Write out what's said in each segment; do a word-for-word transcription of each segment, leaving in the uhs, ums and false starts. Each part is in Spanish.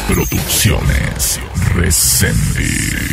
Producciones Resendiz.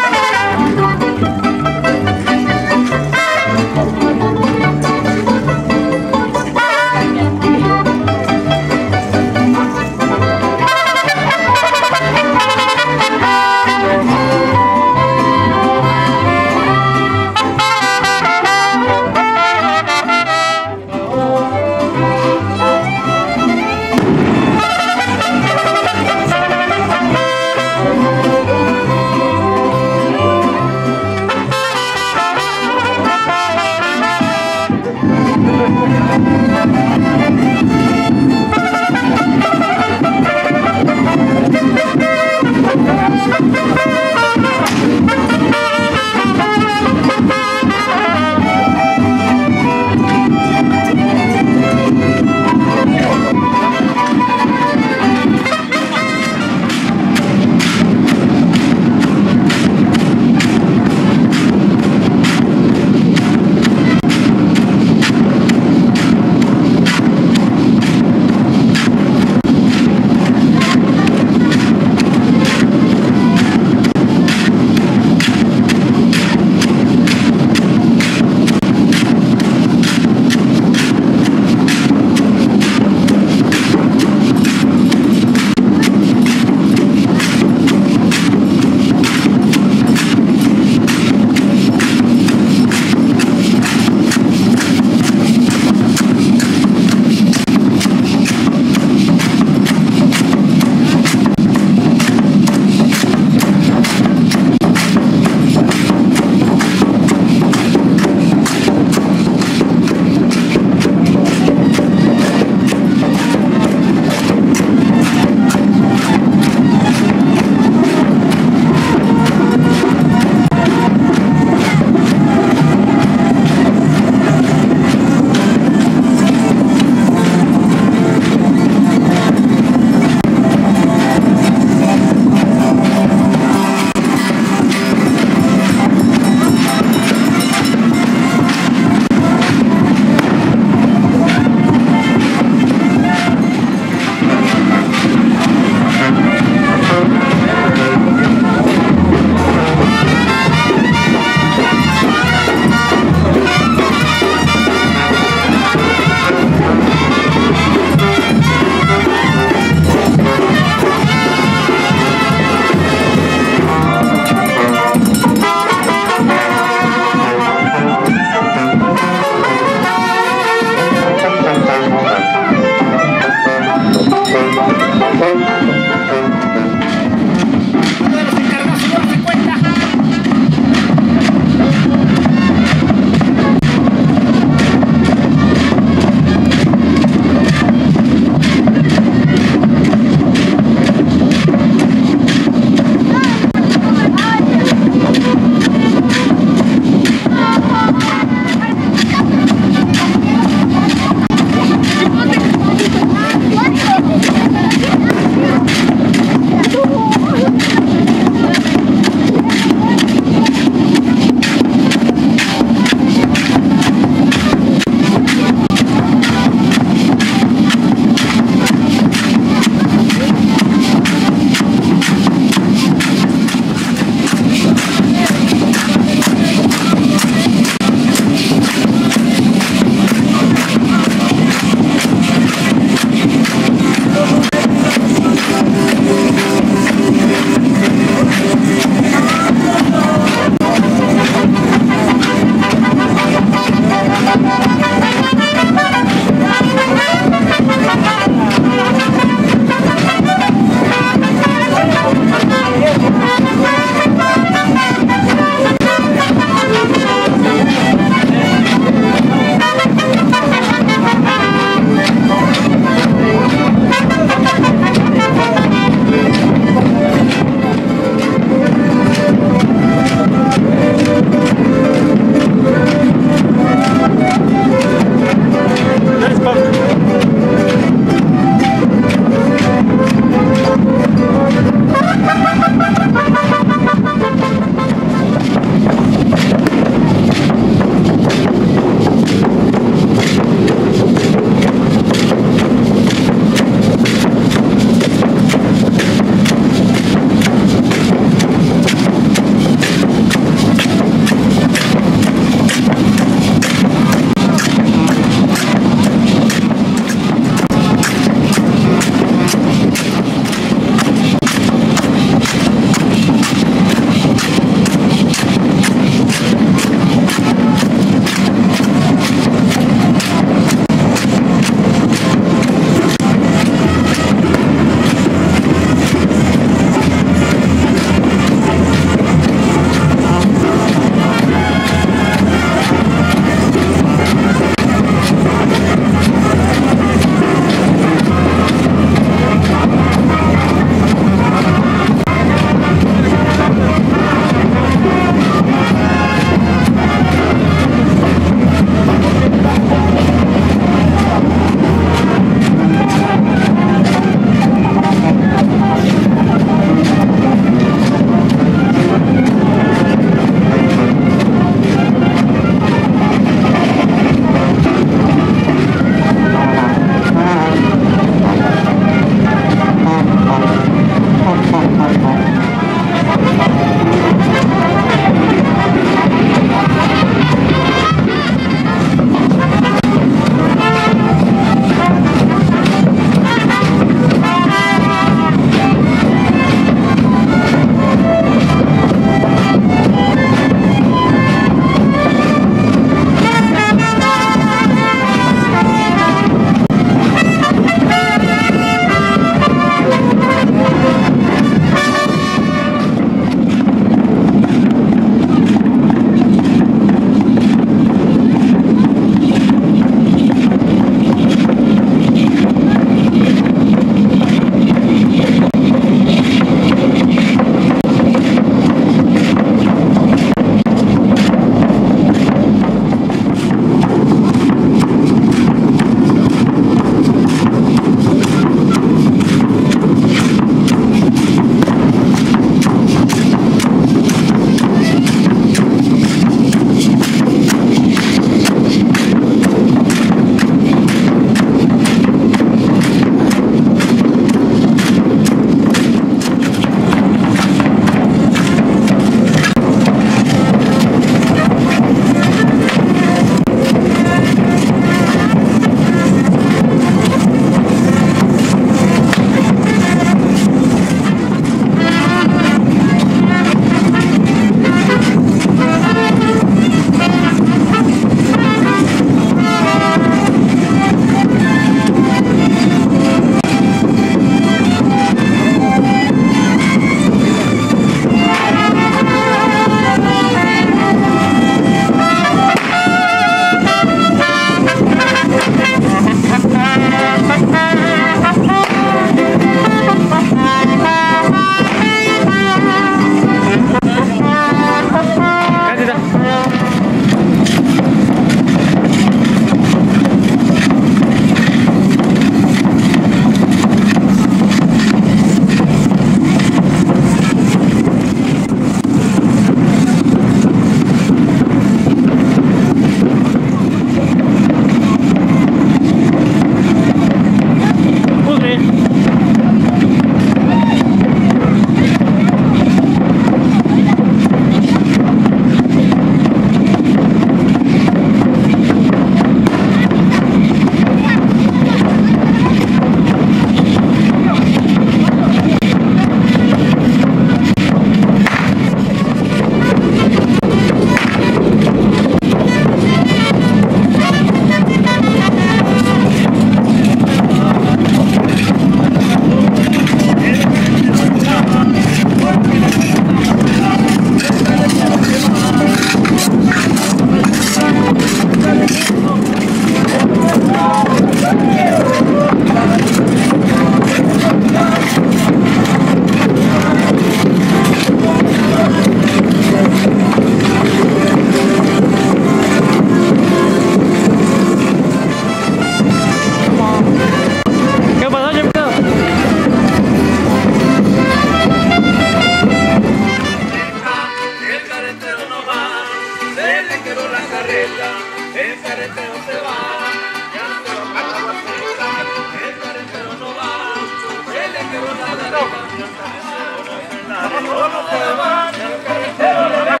caretero se va, ya se va para la guateca, el caretero no va, se le quedó la derecha, el caretero no se va, el caretero le va a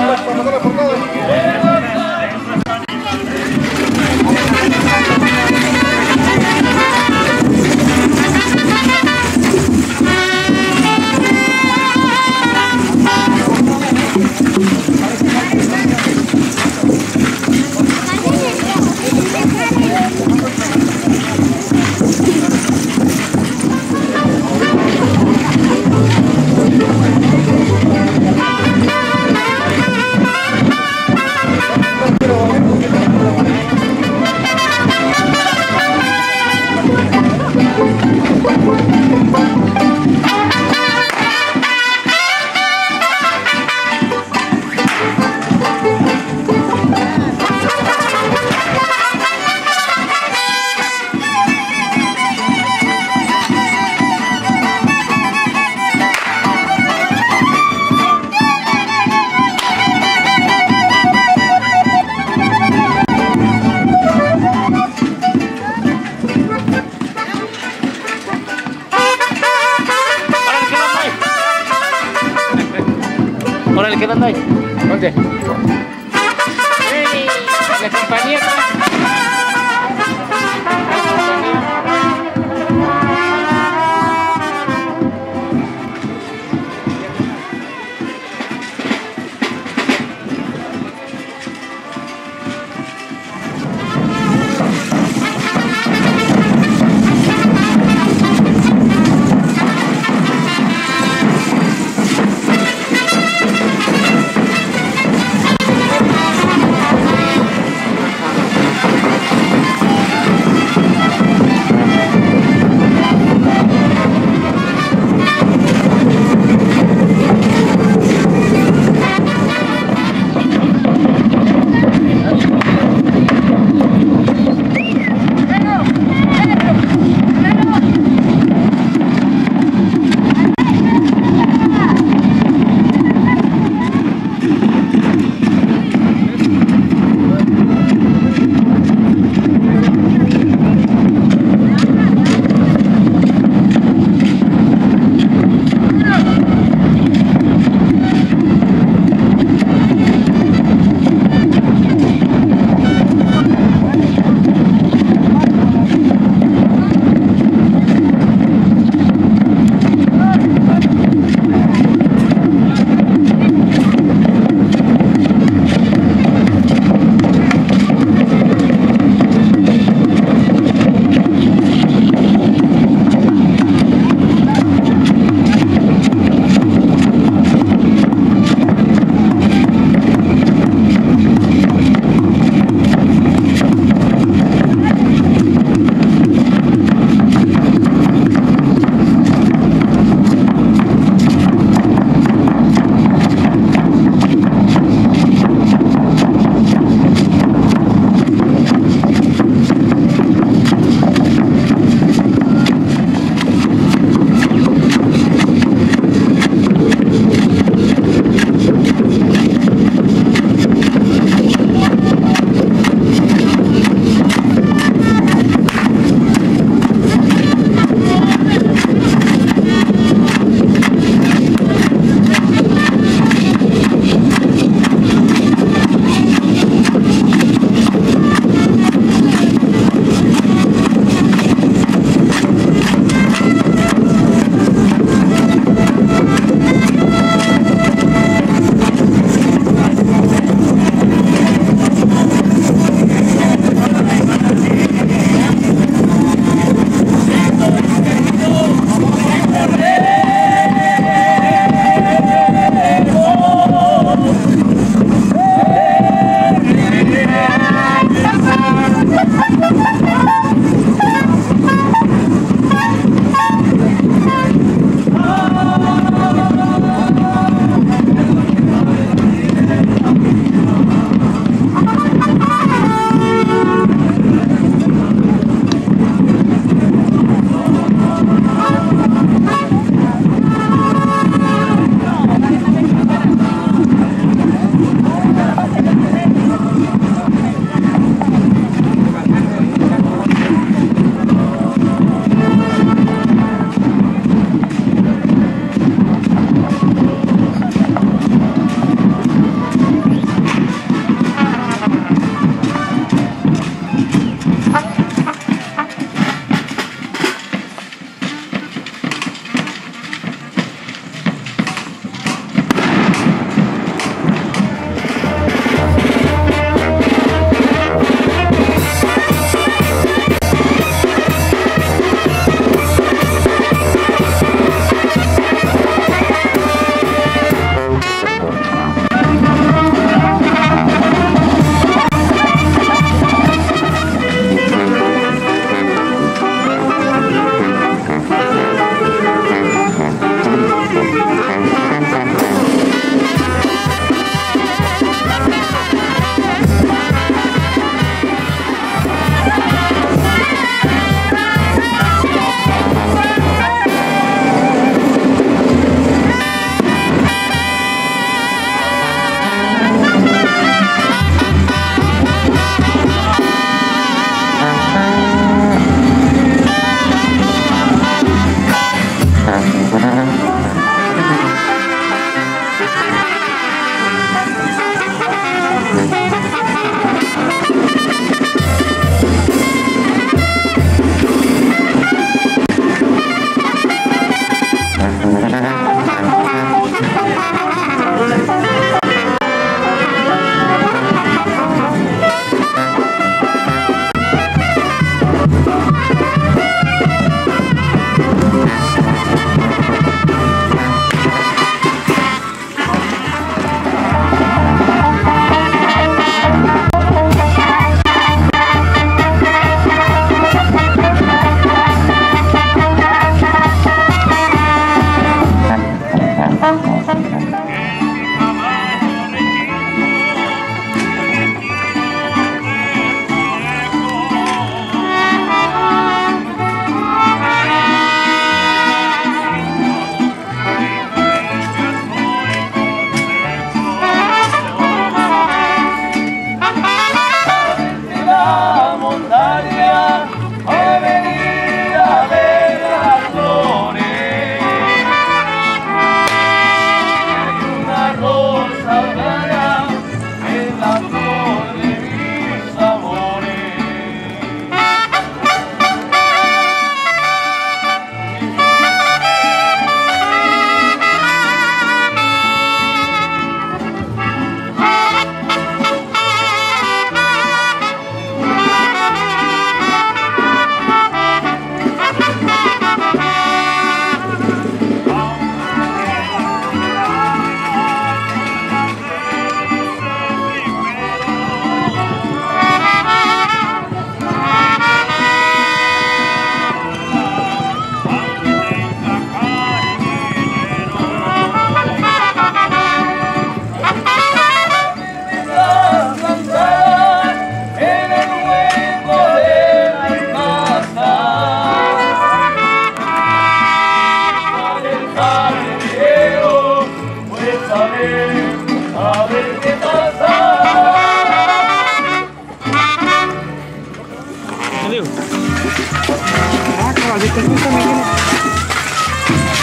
Órale, ¿qué dando ahí? ¿Dónde? ¡Ey! La compañía.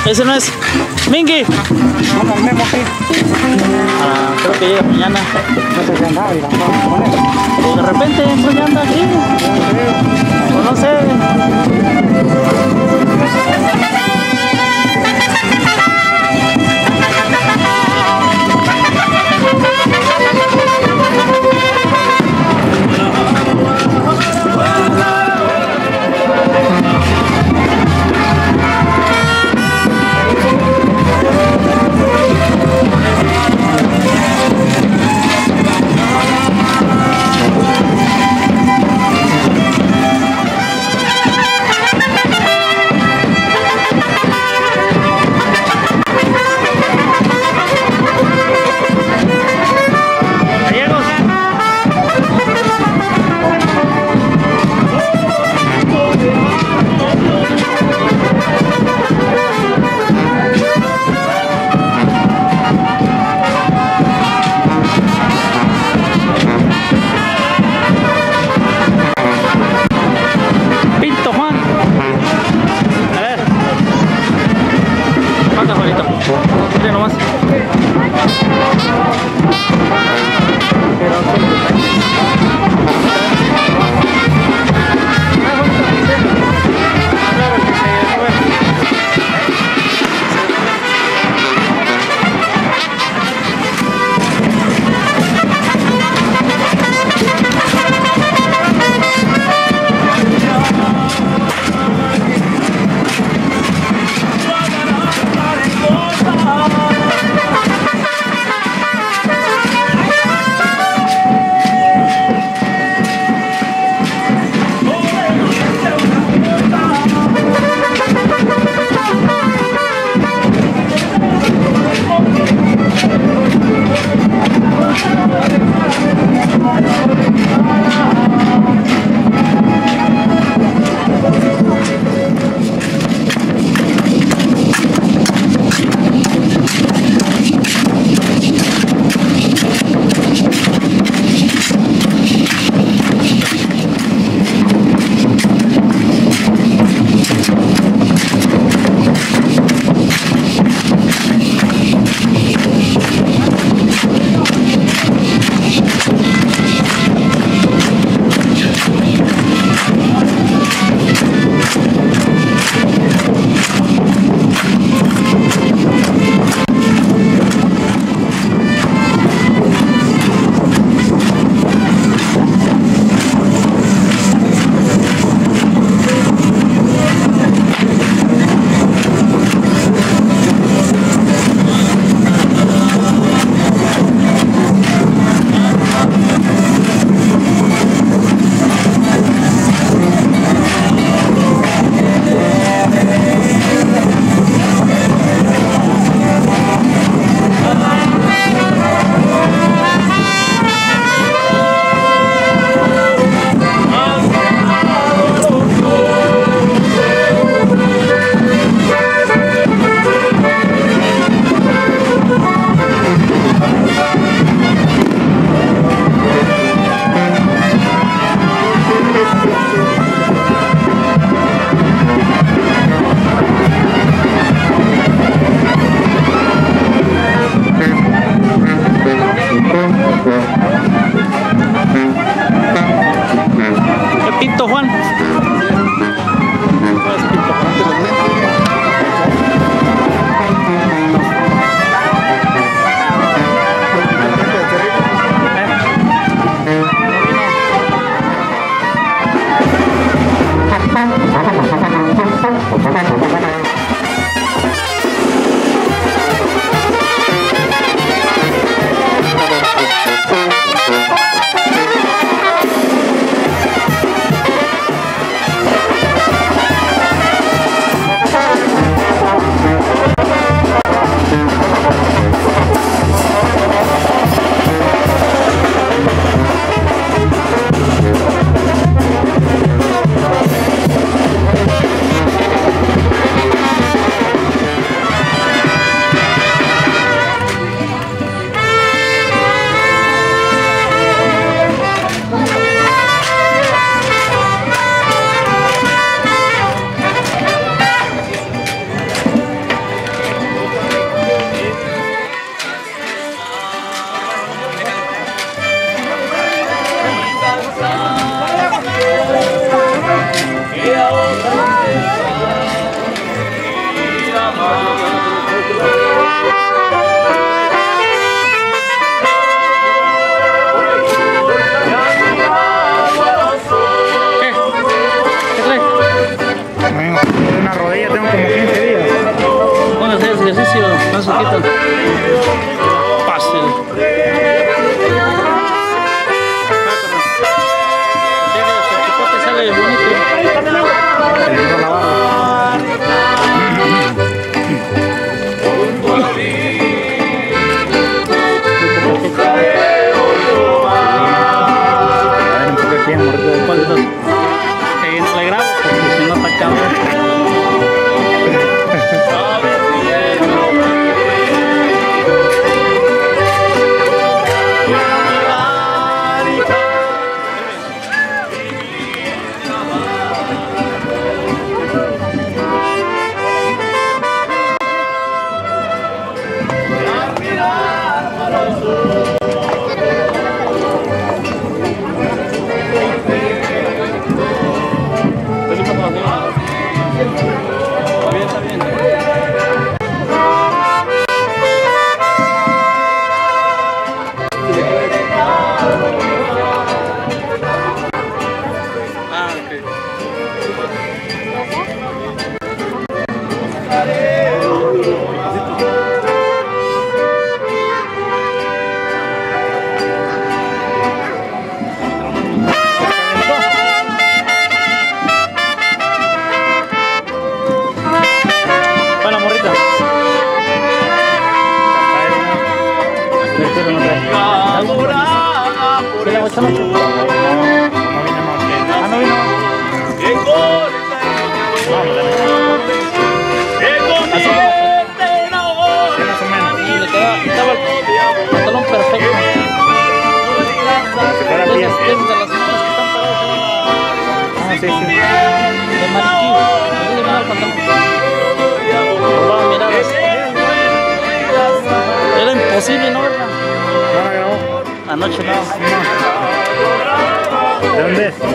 Ese no es. Mingy. Manda el memo aquí. Ah, creo que llega mañana. No sé si andaba y la vamos a poner. O de repente pues ya anda aquí. O no sé. que a otra ir a amar. Una rodilla tengo como quince días. Bueno, hacer ejercicio, más poquito. Fácil. El chipote sale bonito. ¿Cuál de dos? Que no le grabo porque si no está cabrón. Pantalón perfecto. Entonces, de las manos que están paradas Ah, sí, sí. de maniquí. Así le mira el pantalón. Robaban miradas. Era imposible, ¿no? ¿Verdad? ¿No la grabó? Anoche no. ¿De dónde es?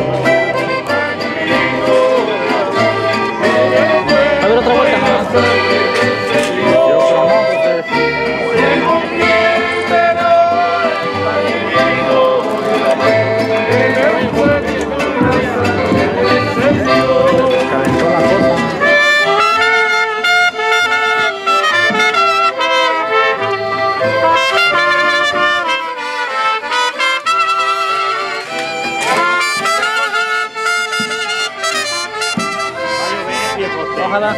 A ver, otra vuelta más. Yo promoto ustedes. Calentó la cosa. Ojalá.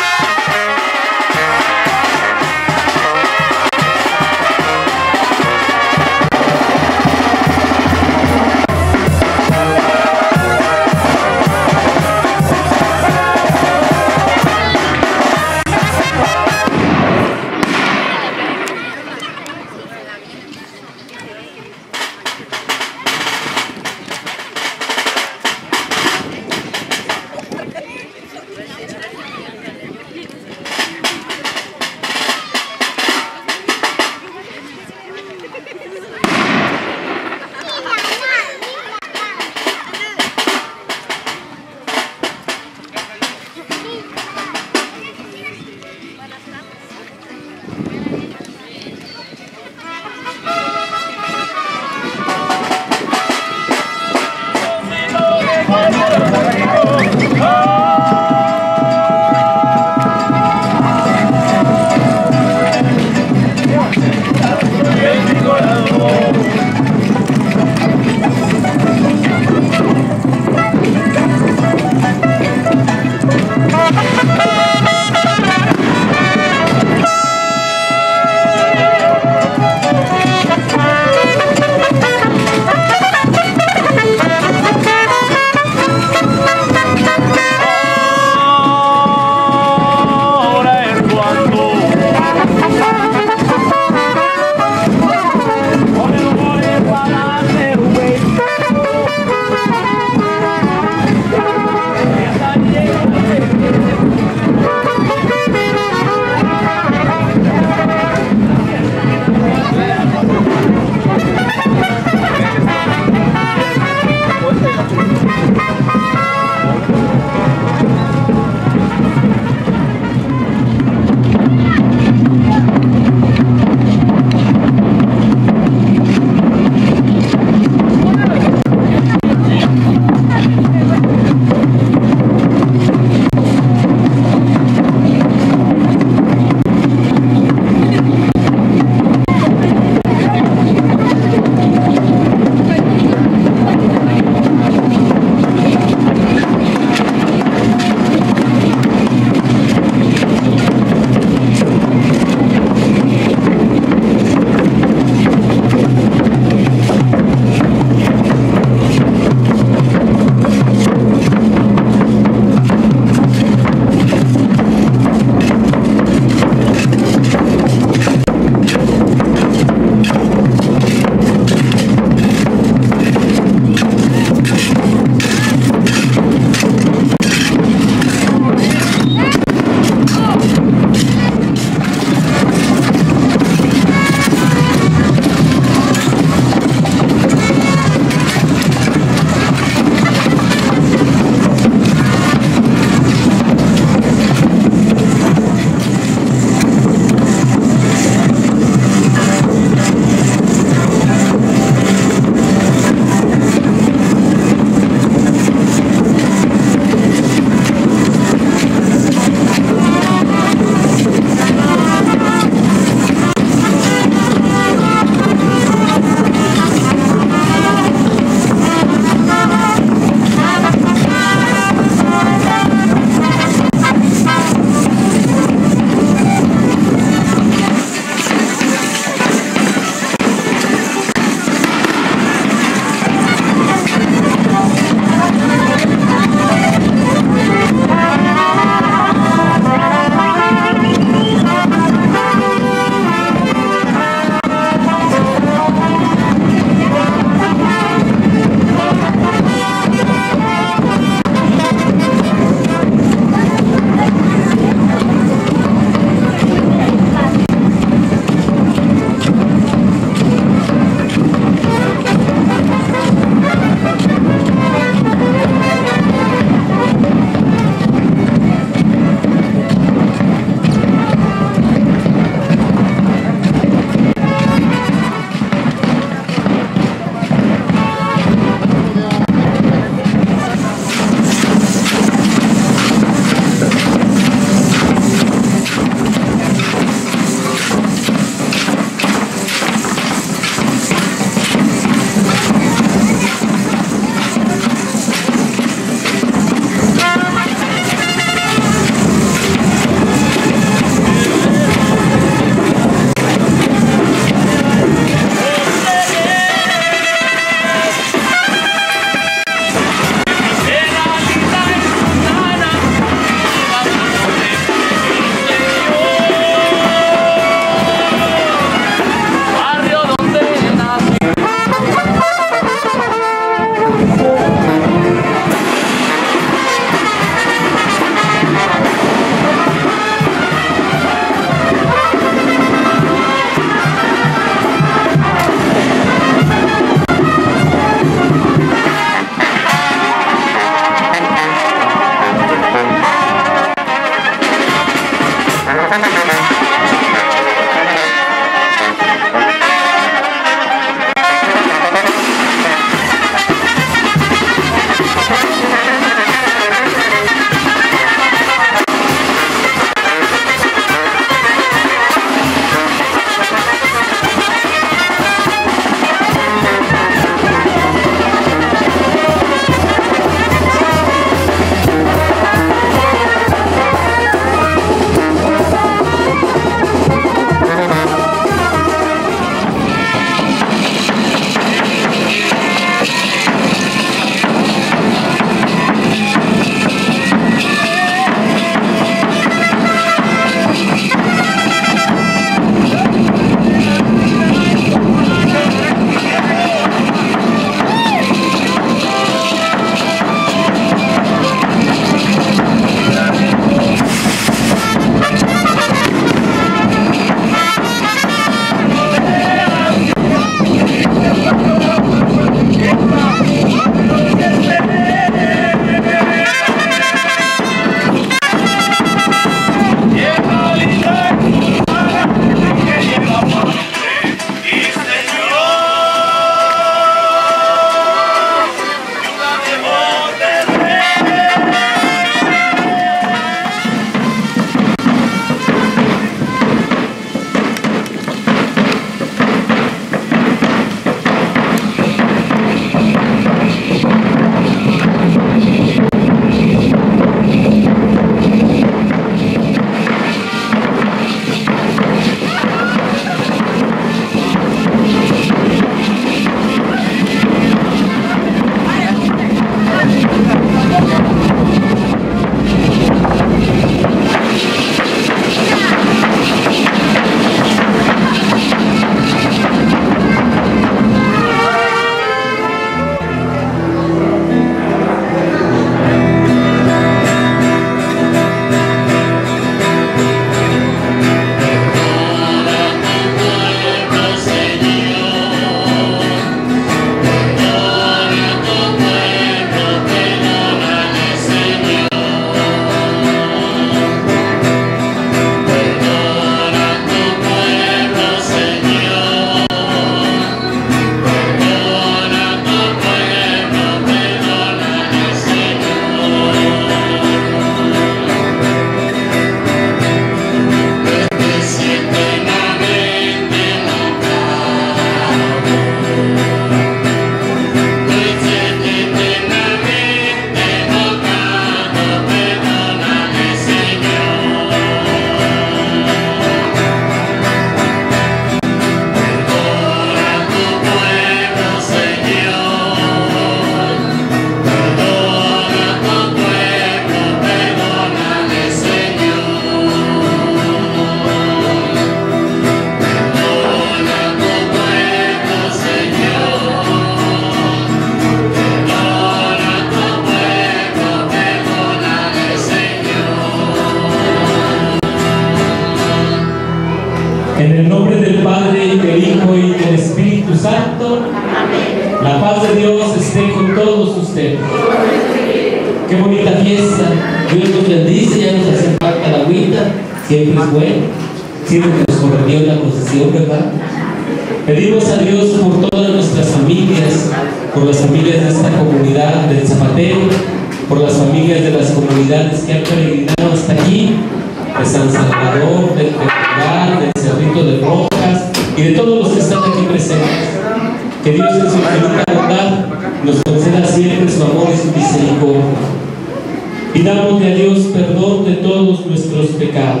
esté con todos ustedes. Qué bonita fiesta. Dios nos bendice, ya nos hace falta la agüita, siempre es bueno, siempre que nos corrió la procesión, ¿verdad? Pedimos a Dios por todas nuestras familias, por las familias de esta comunidad del Zapatero, por las familias de las comunidades que han peregrinado hasta aquí, de San Salvador, del Pedregal, del Cerrito de Rojas y de todos los que están aquí presentes. Que Dios en su infinita bondad nos conceda siempre su amor y su misericordia. Pidamos a Dios perdón de todos nuestros pecados.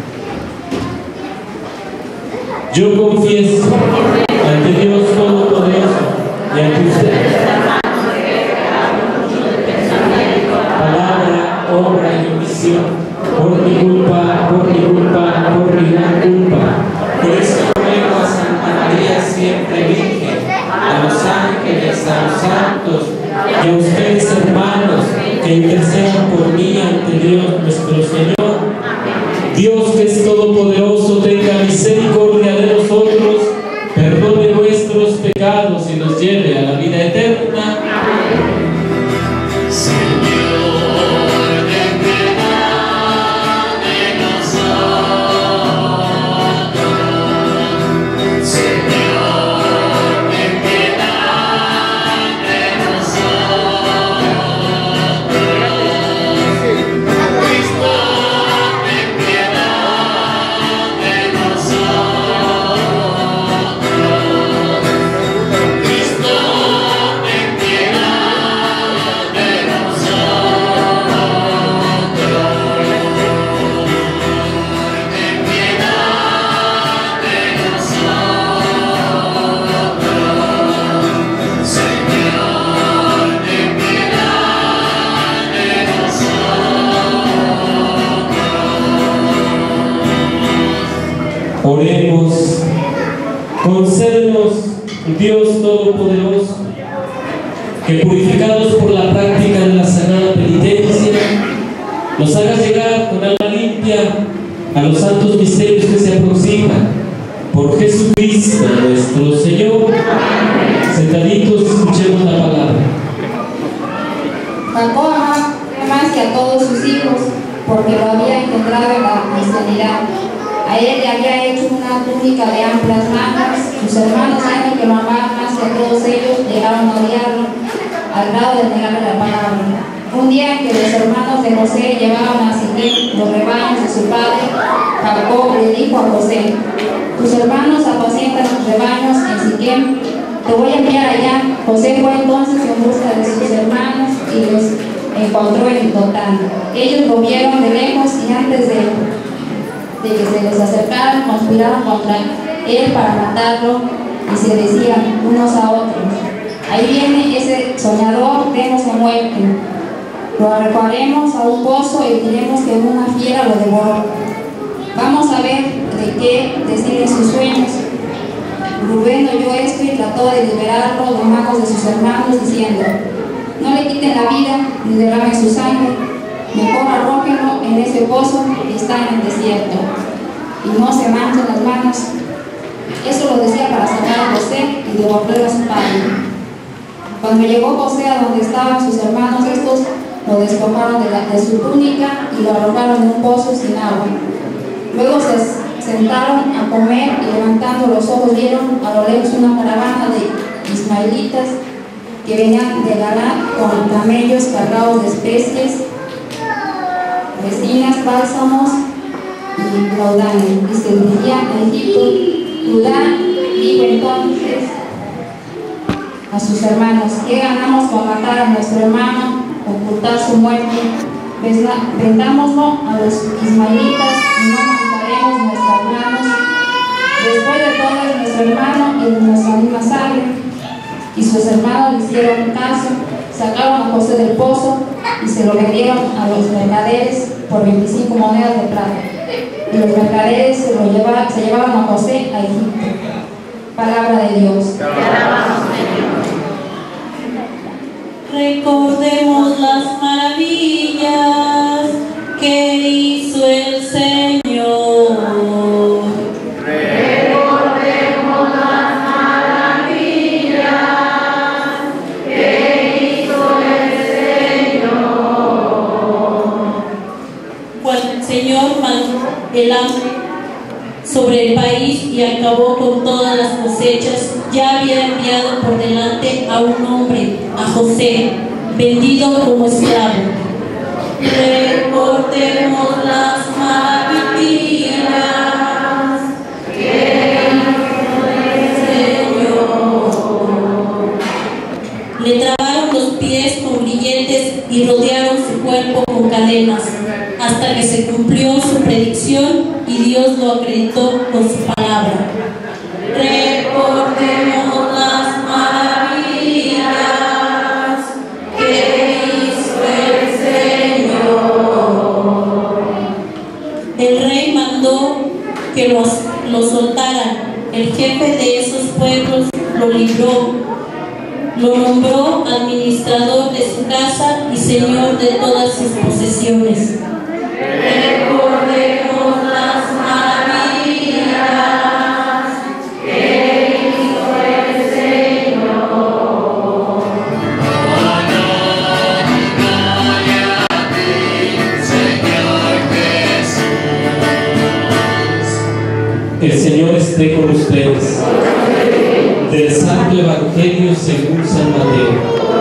Yo confieso ante Dios Todopoderoso y ante ustedes, palabra, obra y omisión, por mi culpa, por mi culpa, por mi gran culpa. Por eso ruego a Santa María siempre Virgen, a los ángeles, a los santos y a ustedes, hermanos, que intercedan por mí ante Dios nuestro Señor. Dios, que es todopoderoso, tenga misericordia de nosotros, perdone nuestros pecados y nos lleve a la vida eterna. Oremos. Concédenos, Dios Todopoderoso, que purificados por la práctica de la sagrada penitencia, nos hagas llegar con alma limpia a los santos misterios que se aproximan. Por Jesucristo nuestro Señor. Sentaditos, escuchemos la palabra. Jacob amaba más que a todos sus hijos, porque lo había encontrado en la cristianidad. A él le había hecho una túnica de amplias mangas. Sus hermanos, sabiendo que lo amaban más que a todos ellos, llegaron a odiarlo, al grado de negarle la palabra. Un día en que los hermanos de José llevaban a Siquem los rebaños de su padre, Jacob le dijo a José: tus hermanos apacientan sus rebaños en Siquem, te voy a enviar allá. José fue entonces en busca de sus hermanos y los encontró en Dotán. Ellos lo vieron de lejos y antes de de que se les acercaran, conspiraron contra él para matarlo y se decían unos a otros: ahí viene ese soñador, vemos a muerte. Lo arrojaremos a un pozo y diremos que una fiera lo devoró. Vamos a ver de qué deciden sus sueños. Rubén oyó esto y trató de liberarlo de manos de sus hermanos, diciendo: no le quiten la vida ni derramen su sangre. Mejor arrójenlo en ese pozo que está en el desierto y no se manchen las manos. Eso lo decía para sacar a José y devolverlo a su padre. Cuando llegó José a donde estaban sus hermanos, estos lo despojaron de, la, de su túnica y lo arrojaron en un pozo sin agua. Luego se sentaron a comer y levantando los ojos vieron a lo lejos una caravana de ismaelitas que venían de Galán con camellos cargados de especies, resinas, bálsamos y laudanes, y se dirigían a Egipto. Judá dijo entonces a sus hermanos: ¿qué ganamos con matar a nuestro hermano, ocultar su muerte? Vendámoslo a los ismaelitas y no mandaremos nuestras manos. Después de todo es nuestro hermano y de nuestra misma sangre. Y sus hermanos le hicieron caso, sacaron a José del pozo y se lo vendieron a los mercaderes por veinticinco monedas de plata. Y los mercaderes se, lo llevaron, se llevaron a José a Egipto. Palabra de Dios. Recordemos las maravillas que hizo el Señor. Recordemos las maravillas que el hambre sobre el país y acabó con todas las cosechas, ya había enviado por delante a un hombre, a José, vendido como esclavo. Recordemos las maravillas que hizo el Señor. Le trabaron los pies con grilletes y rodearon su cuerpo con cadenas, hasta que se cumplió su predicción y Dios lo acreditó con su palabra. Recordemos las maravillas que hizo el Señor. El rey mandó que los, lo soltaran. El jefe de esos pueblos lo libró, lo nombró administrador de su casa y señor de todas sus posesiones. Recordemos las maravillas que hizo el Señor. Gloria a ti, Señor Jesús. El Señor esté con ustedes. Del Santo Evangelio según San Mateo.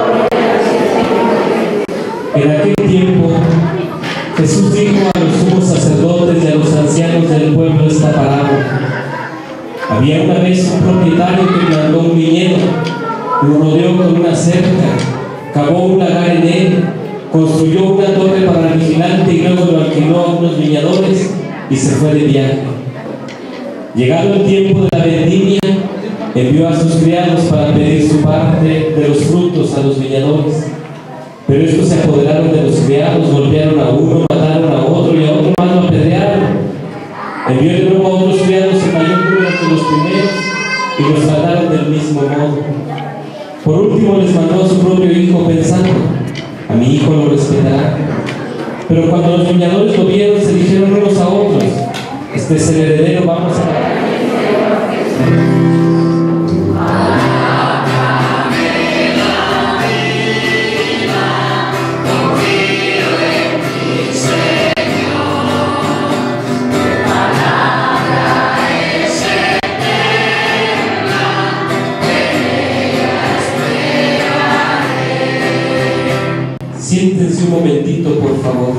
En aquel tiempo, Jesús dijo a los sumos sacerdotes y a los ancianos del pueblo esta parábola. Había una vez un propietario que plantó un viñedo, lo rodeó con una cerca, cavó un lagar en él, construyó una torre para el vigilante y luego lo alquiló a unos viñadores y se fue de viaje. Llegado el tiempo de la vendimia, envió a sus criados para pedir su parte de los frutos a los viñadores. Pero estos se apoderaron de los criados, golpearon a uno, mataron a otro y a otro más lo apedrearon. Envió de nuevo a otros criados en mayor número que los primeros y los trataron del mismo modo. Por último les mandó a su propio hijo pensando: a mi hijo lo respetará. Pero cuando los viñadores lo vieron, se dijeron unos a otros: este es el heredero, vamos a... Siéntense un momentito, por favor.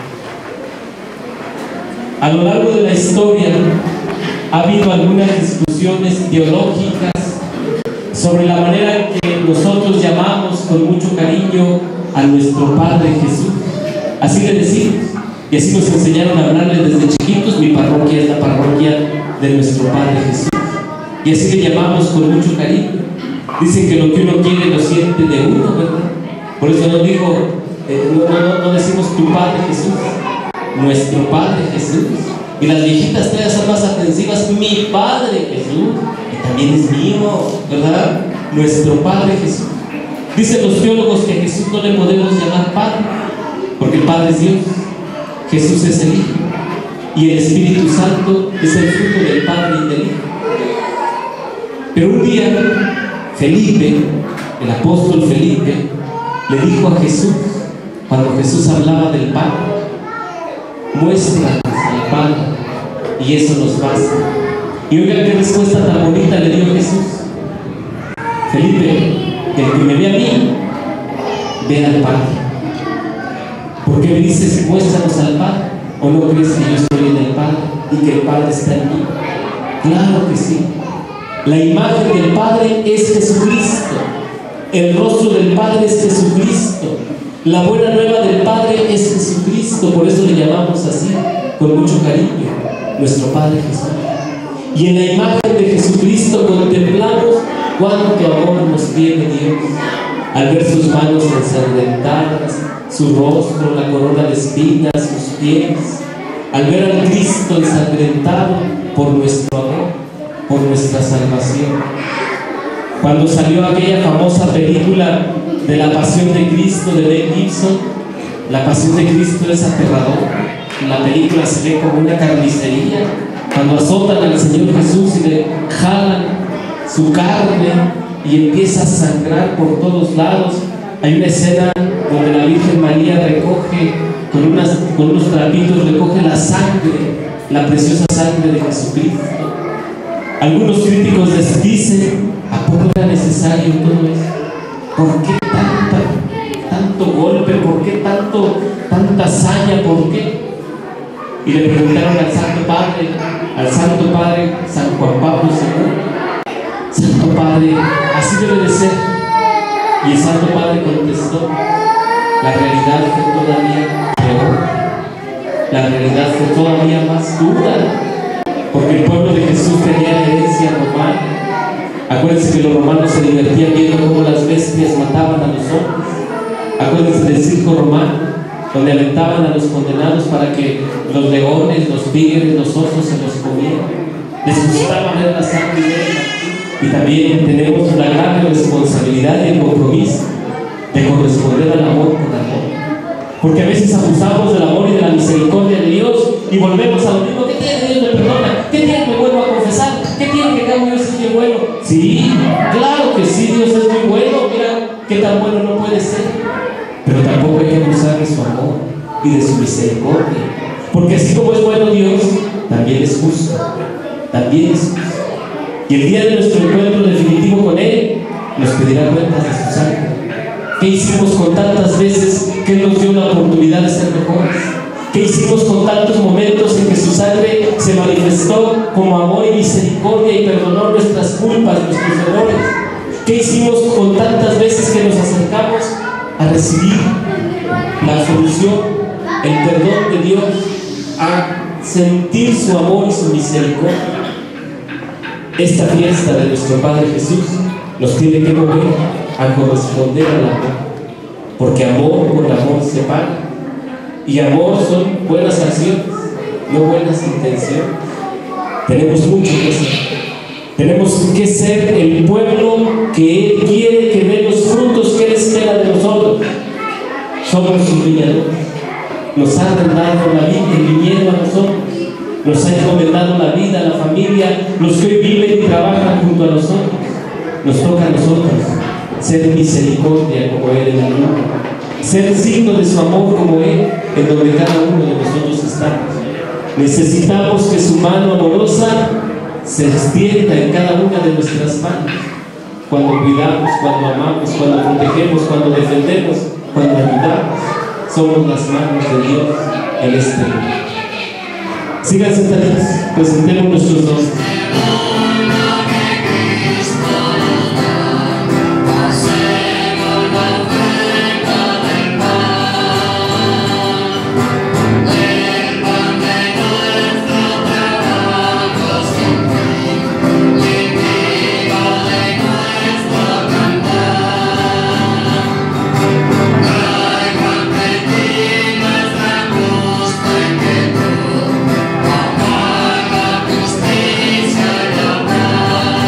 A lo largo de la historia ha habido algunas discusiones teológicas sobre la manera en que nosotros llamamos con mucho cariño a nuestro Padre Jesús. Así le decimos, y así nos enseñaron a hablarle desde chiquitos. Mi parroquia es la parroquia de nuestro Padre Jesús, y así le llamamos con mucho cariño. Dicen que lo que uno quiere lo siente de uno, ¿verdad? Por eso no digo, eh, no, no, no decimos tu Padre Jesús, nuestro Padre Jesús. Y las viejitas todavía son más atensivas: mi Padre Jesús, que también es mío, ¿verdad? Nuestro Padre Jesús. Dicen los teólogos que a Jesús no le podemos llamar Padre, porque el Padre es Dios, Jesús es el Hijo, y el Espíritu Santo es el fruto del Padre y del Hijo. Pero un día, Felipe, el apóstol Felipe, le dijo a Jesús, cuando Jesús hablaba del Padre: muéstranos al Padre y eso nos basta. Y oiga qué respuesta tan bonita le dio Jesús: Felipe, el que me ve a mí, ve al Padre. ¿Por qué me dices muéstranos al Padre? ¿O no crees que yo estoy en el Padre y que el Padre está en mí? Claro que sí. La imagen del Padre es Jesucristo. El rostro del Padre es Jesucristo. La buena nueva del Padre es Jesucristo. Por eso le llamamos así, con mucho cariño, nuestro Padre Jesús. Y en la imagen de Jesucristo contemplamos cuánto amor nos tiene Dios. Al ver sus manos ensangrentadas, su rostro, la corona de espinas, sus pies. Al ver al Cristo ensangrentado por nuestro amor, por nuestra salvación. Cuando salió aquella famosa película de la Pasión de Cristo de Mel Gibson, la Pasión de Cristo es aterradora. La película se ve como una carnicería, cuando azotan al Señor Jesús y le jalan su carne y empieza a sangrar por todos lados. Hay una escena donde la Virgen María recoge con, unas, con unos trapitos, recoge la sangre la preciosa sangre de Jesucristo. Algunos críticos les dicen, ¿a poco era necesario todo eso? ¿Por qué tanta, tanto golpe? ¿Por qué tanto, tanta hazaña? ¿Por qué? Y le preguntaron al Santo Padre, al Santo Padre San Juan Pablo segundo, Santo Padre, así debe de ser. Y el Santo Padre contestó, la realidad fue todavía peor, la realidad fue todavía más dura, porque el pueblo de Jesús tenía herencia romana. Acuérdense que los romanos se divertían viendo cómo las bestias mataban a los hombres. Acuérdense del circo romano, donde aventaban a los condenados para que los leones, los tigres, los osos se los comieran. Les gustaba ver la sangre negra. Y también tenemos la gran responsabilidad y el compromiso de corresponder al amor con amor. Porque a veces abusamos del amor y de la misericordia de Dios y volvemos a lo mismo. ¿Qué tiene? Dios me perdona. ¿Qué tiene? Me vuelvo a confesar. ¿Qué tiene? Que cada Dios es bien bueno. Sí, claro que sí, Dios es muy bueno. Mira, qué tan bueno no puede ser. Pero tampoco hay que abusar de su amor y de su misericordia. Porque así como es bueno Dios, también es justo. También es justo. Y el día de nuestro encuentro definitivo con Él, nos pedirá cuentas de su sangre. ¿Qué hicimos con tantas veces que Él nos dio la oportunidad de ser mejores? ¿Qué hicimos con tantos momentos en que su sangre se manifestó como amor y misericordia y perdonó nuestras culpas, nuestros errores? ¿Qué hicimos con tantas veces que nos acercamos a recibir la solución, el perdón de Dios, a sentir su amor y su misericordia? Esta fiesta de nuestro Padre Jesús nos tiene que mover a corresponder al amor, porque amor con amor se paga, y amor son buenas acciones, no buenas intenciones. Tenemos mucho que hacer. Tenemos que ser el pueblo que Él quiere que dé los frutos que Él espera de nosotros. Somos sus viñadores. Nos ha arrendado la vida, el viñedo a nosotros. Nos ha encomendado la vida, la familia, los que hoy viven y trabajan junto a nosotros. Nos toca a nosotros ser misericordia como Él en el mundo, ser signo de su amor como Él en donde cada uno de nosotros estamos. Necesitamos que su mano amorosa se extienda en cada una de nuestras manos, cuando cuidamos, cuando amamos, cuando protegemos, cuando defendemos, cuando ayudamos. Somos las manos de Dios en este mundo. Sigan sentados, presentemos nuestros dones. Justicia y amor.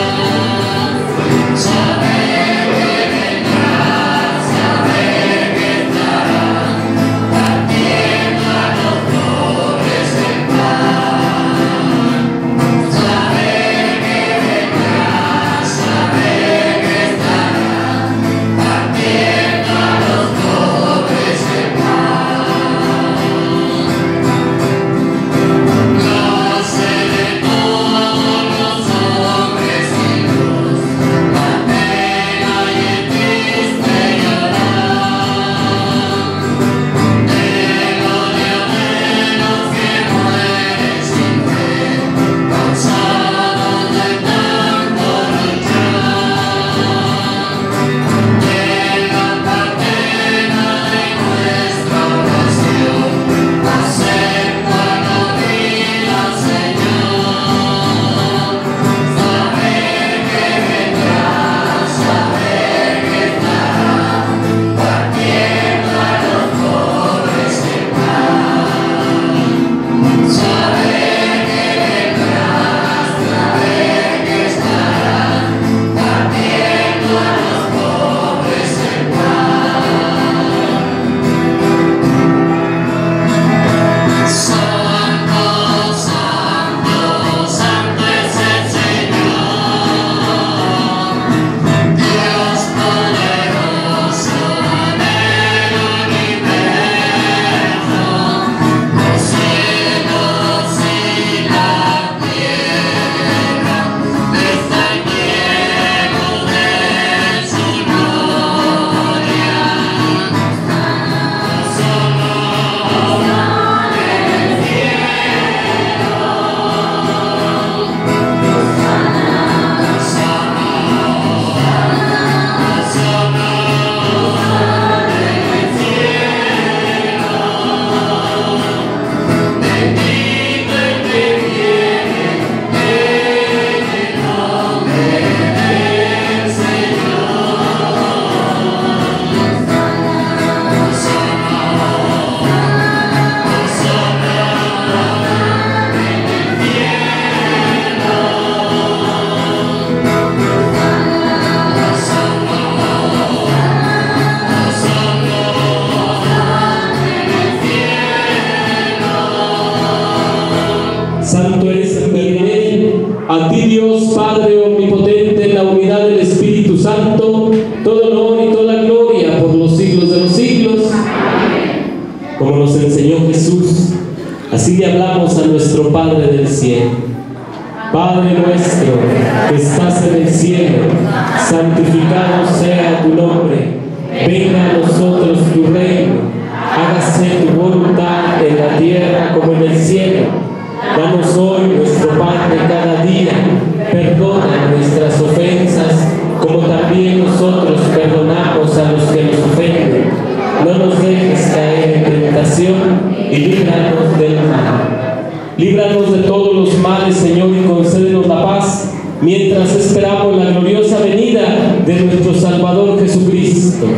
Dios Padre omnipotente, en la unidad del Espíritu Santo, todo honor y toda gloria por los siglos de los siglos. Como nos enseñó Jesús, así le hablamos a nuestro Padre del cielo. Padre nuestro que estás en el cielo, santificado sea tu nombre. Venga a nosotros tu reino. Hágase tu voluntad en la tierra como en el cielo. Danos hoy nuestro pan de cada día. Perdona nuestras ofensas, como también nosotros perdonamos a los que nos ofenden. No nos dejes caer en tentación y líbranos del mal. Líbranos de todos los males, Señor, y concédenos la paz, mientras esperamos la gloriosa venida de nuestro Salvador Jesucristo.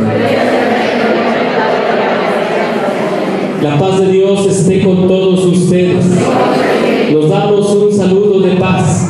La paz de Dios esté con todos ustedes. Nos damos un saludo de paz.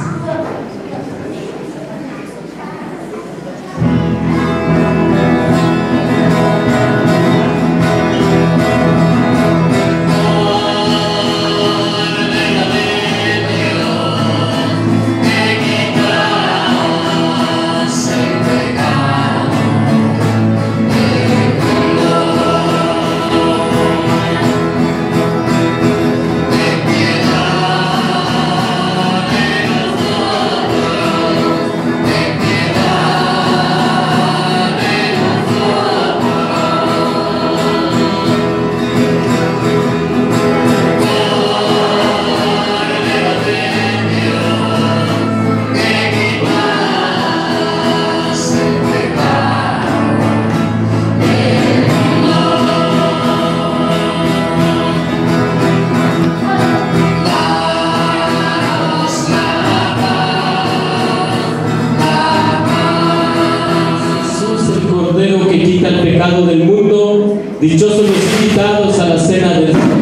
Del mundo, dichosos los invitados a la cena del Señor.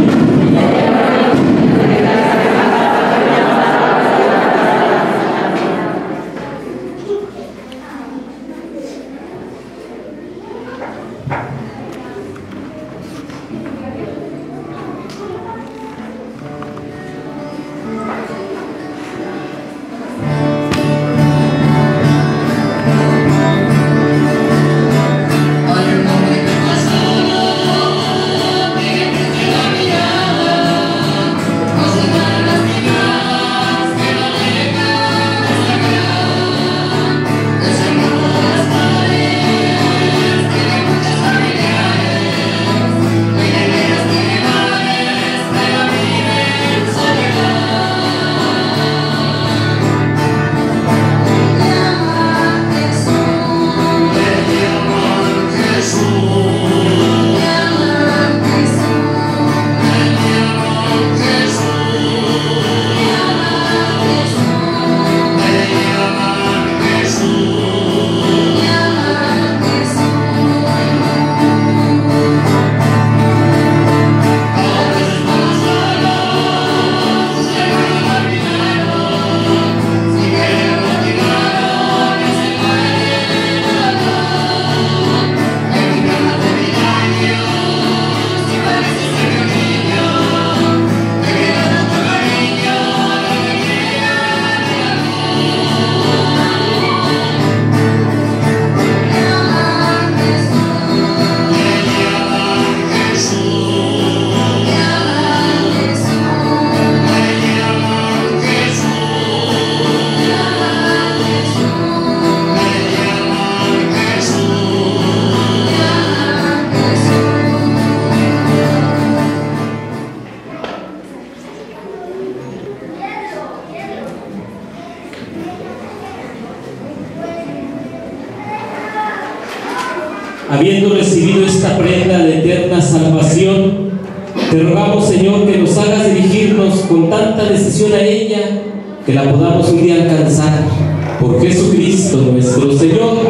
Habiendo recibido esta prenda de eterna salvación, te rogamos, Señor, que nos hagas dirigirnos con tanta decisión a ella, que la podamos un día alcanzar. Por Jesucristo nuestro Señor.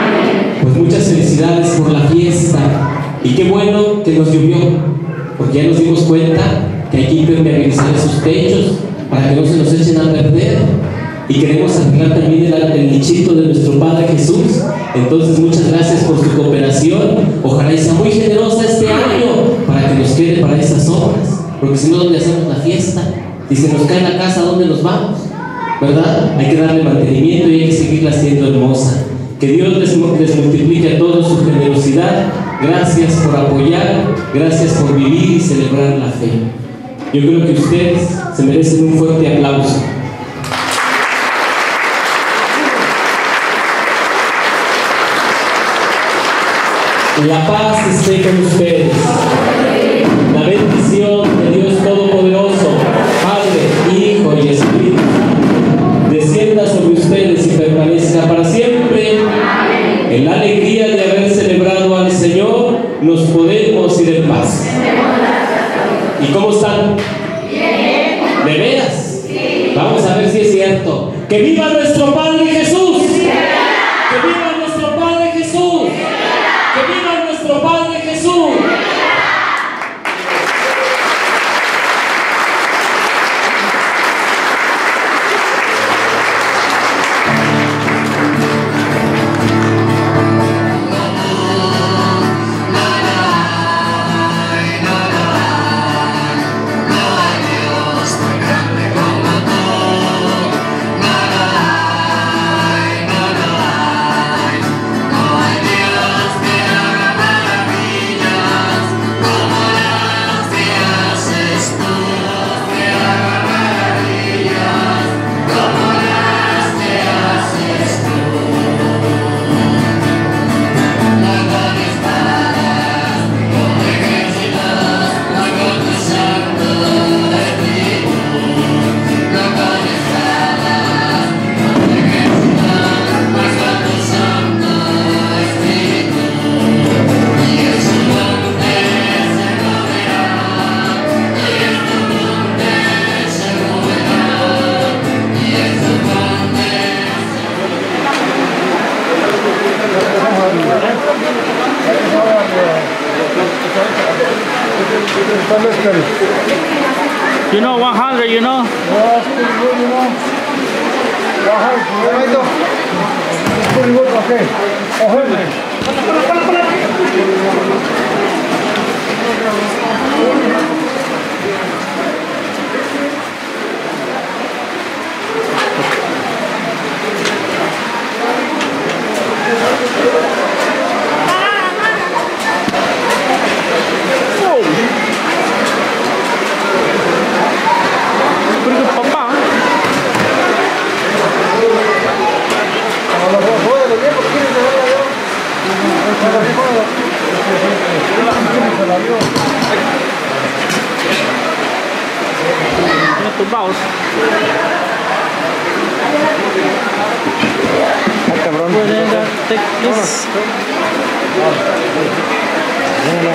Pues muchas felicidades por la fiesta. Y qué bueno que nos llovió, porque ya nos dimos cuenta que hay que impermeabilizar esos techos para que no se nos echen a perder. Y queremos arreglar también el, el nichito de nuestro Padre Jesús. Entonces muchas gracias por su cooperación. Ojalá y sea muy generosa este año para que nos quede para esas obras, porque si no, ¿dónde hacemos la fiesta? Si se nos cae la casa, ¿dónde nos vamos? ¿verdad? Hay que darle mantenimiento y hay que seguirla siendo hermosa. Que Dios les, les multiplique a todos su generosidad. Gracias por apoyar, gracias por vivir y celebrar la fe. Yo creo que ustedes se merecen un fuerte aplauso. La paz esté con ustedes. La bendición de Dios Todopoderoso, Padre, Hijo y Espíritu, descienda sobre ustedes y permanezca para siempre. En la alegría de haber celebrado al Señor, nos podemos ir en paz. ¿Y cómo están? Bien. ¿De veras? Sí. Vamos a ver si es cierto. ¡Que viva nuestro Padre Jesús! Sí. ¡Que viva nuestro Padre Jesús! Sí. ¡Que viva nuestro Padre Jesús! You know, one hundred, you know? Yeah, it's pretty good, you know. one hundred, it's pretty good, okay. one hundred. Pretty good papa. Tiene tu mouse. Ah, cabrón. Pueden dar take this. No, no.